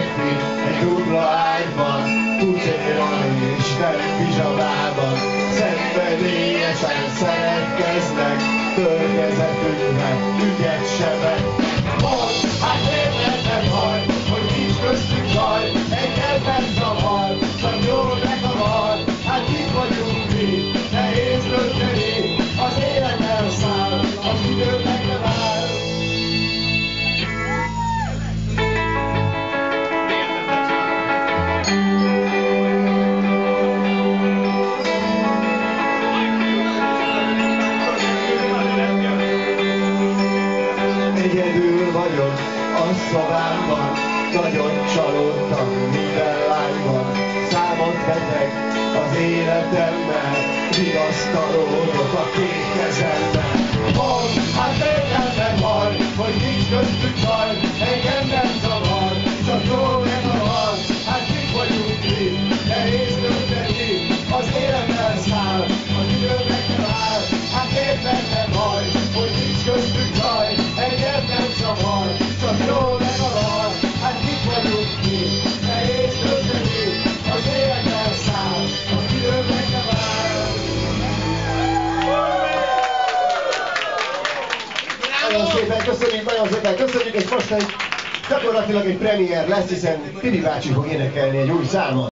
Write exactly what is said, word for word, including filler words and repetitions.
férfi egy dupla ágyban, pucéron és nem pizsamában, szenvedélyesen szeretkeznek, környezetünkbe ügyet sebek. Mondd, hát miért nem haj, hogy nincs köztük zaj, engem nem zavar, csak jól megakar, hát itt vagyunk mi, nehéz dönteni, az élet elszáll, az idő meg nem áll. Egyedül vagyok a szobámban, nagyon csalódtam minden lányban, számot vetek az életemmel, vigasztalódok a két kezemmel. Mondd, hát miért nem haj, hogy nincs köztük zaj, engem nem zavar, csak jól megakar, hát itt vagyunk mi, nehéz dönteni, az élet elszáll, az idő meg nem áll. Hát miért nem haj, hogy nincs köztük zaj, engem nem zavar, csak jól megakar, hát itt vagyunk mi, nehéz dönteni, az élet elszáll, az idő meg nem áll. Nagyon szépen köszönjük, nagyon szépen köszönjük, és most egy gyakorlatilag egy premier lesz, hiszen Tibi bácsi fog énekelni egy új számot.